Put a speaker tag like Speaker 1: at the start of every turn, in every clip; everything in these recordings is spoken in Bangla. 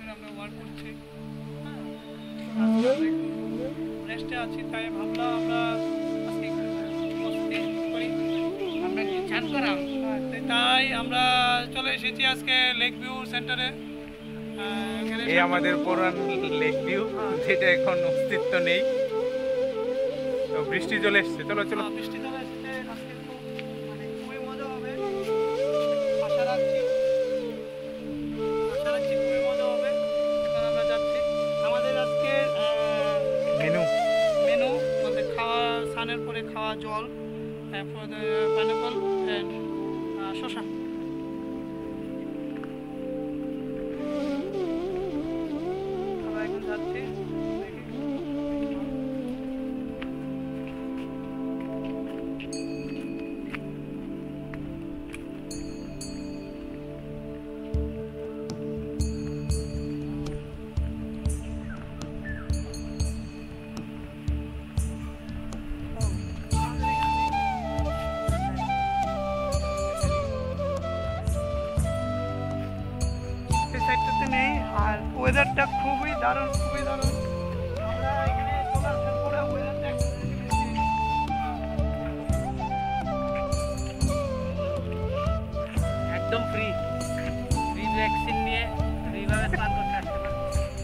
Speaker 1: ধরে আমরা ওয়ার্ক করছি। রেস্টে আছি, তাই ভাবলাম আমরা আজকে একটু করি। আমরা চান করাম, তাই আমরা চলে এসেছি আজকে লেক ভিউ সেন্টারে।
Speaker 2: এই আমাদের পুরান লেক ভিউ, যেটা এখন অস্তিত্ব নেই। তো বৃষ্টি চলে এসছে, চলো চলো।
Speaker 1: বৃষ্টি চলে এসেছে, আজকে খুবই মজা হবে, আশা রাখছি খুবই মজা হবে। এখন আমরা যাচ্ছি। আমাদের আজকে মেনু আমাদের খাওয়া, স্নানের পরে খাওয়া জল, পাইনাপল অ্যান্ড শসা। আমরা এখন যাচ্ছি। নেই আর ওয়েদারটা খুবই দারুণ, খুবই দারুণ। আমরা এখানে চলে আসার পরে ওয়েদারটা
Speaker 3: একদম ফ্রি ভ্যাকসিন নিয়ে ফ্রিভাবে স্নান করতে আসতে পারে।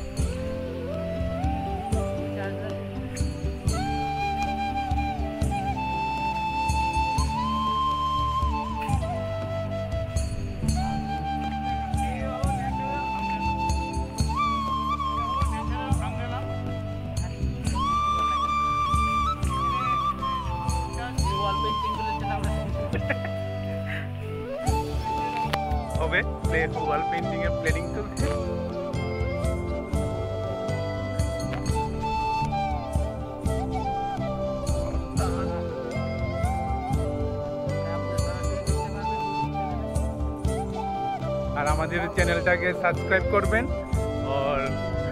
Speaker 2: হবে ওয়াল পেন্টিং এর প্ল্যানিং চলছে। আর আমাদের চ্যানেলটাকে সাবস্ক্রাইব করবেন আর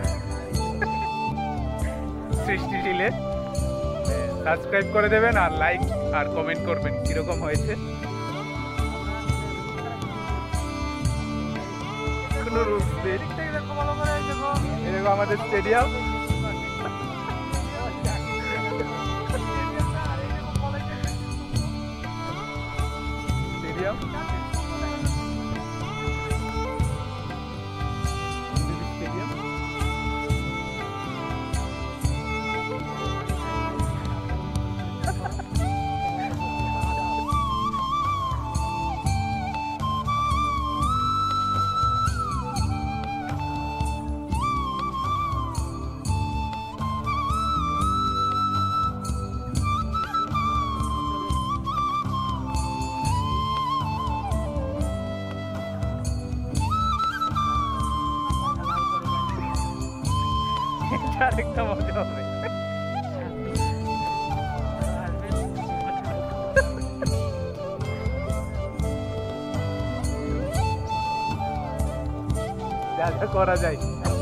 Speaker 2: সৃষ্টিশীলে সাবস্ক্রাইব করে দেবেন আর লাইক আর কমেন্ট করবেন কিরকম হয়েছে। এরকম আমাদের স্টেডিয়াম, আরেকটা মজা হবে। যা যা করা যায়।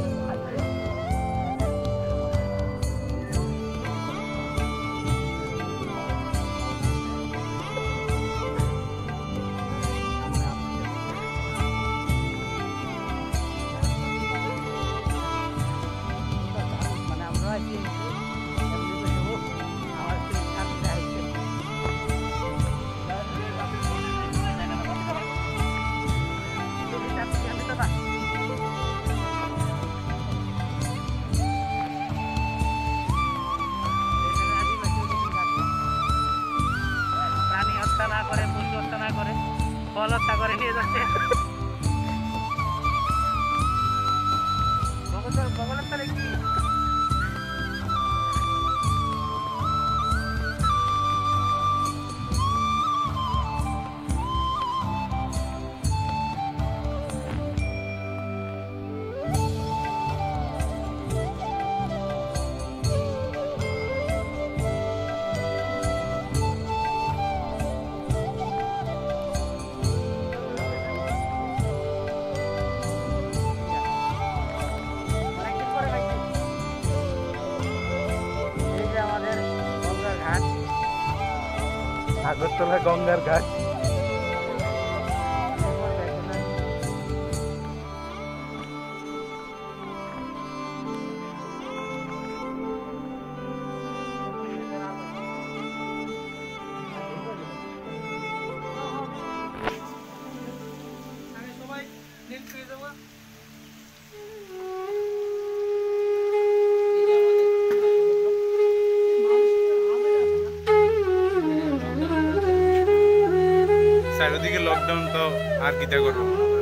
Speaker 3: প্রাণী হত্যা না করে, পশু হত্যা না করে, ফল হত্যা করে নিয়ে যাচ্ছে। বগলের তলে কি
Speaker 2: আগরতলা গঙ্গার ঘাট। লকডাউন তো আর কিটা করবো।